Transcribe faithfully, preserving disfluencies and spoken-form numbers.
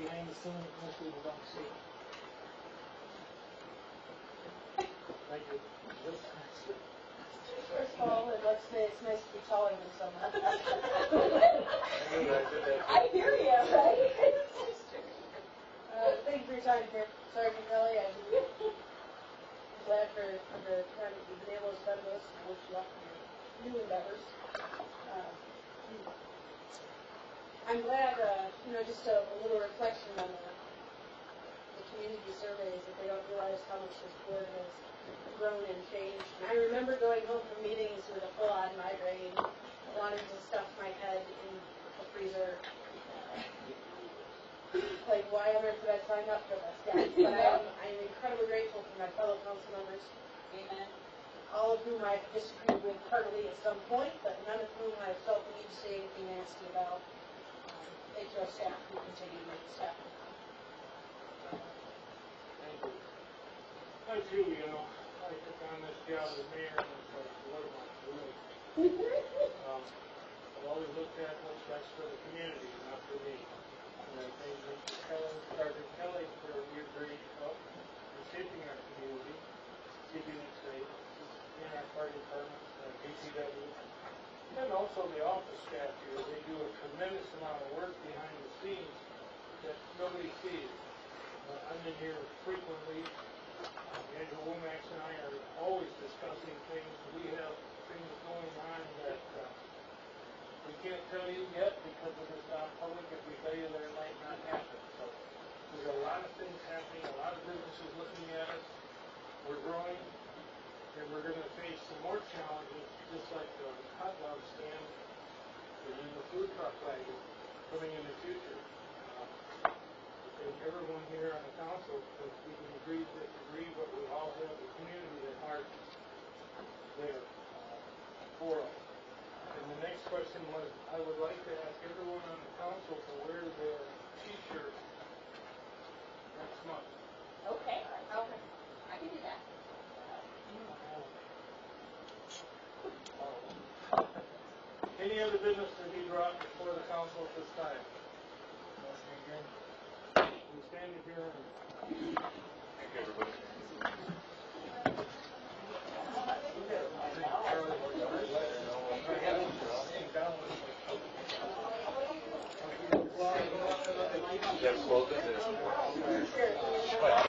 behind the scene that most people don't see. Thank you. First of all, let's say it's nice to be taller than someone. I hear you, right? uh, thank you for your time here, Sergeant Kelly. I'm glad for, for the time that you've been able to spend with us and wish you luck in your new endeavors. Uh, I'm glad, uh, you know, just a, a little reflection on the, the community surveys, that they don't realize how much this board has grown and changed. And I remember going home from meetings with a full-on migraine, wanting to stuff my head in a freezer. Like, why on earth did I sign up for this, guys? But I'm, I'm incredibly grateful for my fellow council members. Amen. All of whom I've disagreed with heartily at some point, but none of whom I felt the need to say anything nasty about. Um, thank you, our staff, who continue to make the staff. Thank you. I too, you know, I took on this job as mayor, and it's like, what am I doing? um, I've always looked at what's best for the community, not for me. And I thank Mister Kelly, Sergeant Kelly, for your great help in shaping our community, keeping it safe in our fire department, uh, D C W, and also the office staff here. They do a tremendous amount of work behind the scenes that nobody sees. Uh, I'm in here frequently. Angela Womack and I are always discussing things. We have things going on that uh, we can't tell you yet because it is not public. If we tell you, there might not happen. So there's a lot of things happening, a lot of businesses looking at us. We're growing, and we're going to face some more challenges, just like the hot dog stand and then the food truck wagon coming in the future. And everyone here on the council, because we can agree to disagree, but we all have the community at heart there uh, for us. And the next question was, I would like to ask everyone on the council to wear their t-shirt next month. Okay, okay. I can do that. Any other business to be brought before the council at this time? We stand adjourned. Thank you, everybody.